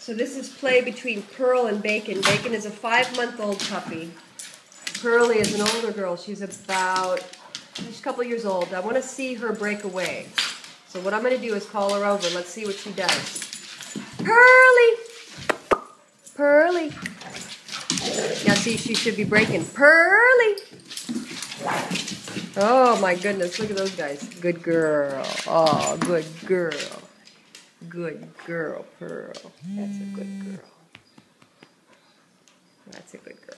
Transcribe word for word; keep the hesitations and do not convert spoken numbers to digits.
So this is play between Pearl and Bacon. Bacon is a five-month-old puppy. Pearlie is an older girl. She's about, she's a couple years old. I want to see her break away. So what I'm going to do is call her over. Let's see what she does. Pearlie! Pearlie! Now see, she should be breaking. Pearlie! Oh my goodness, look at those guys. Good girl. Oh, good girl. Good girl, Pearl. That's a good girl. That's a good girl.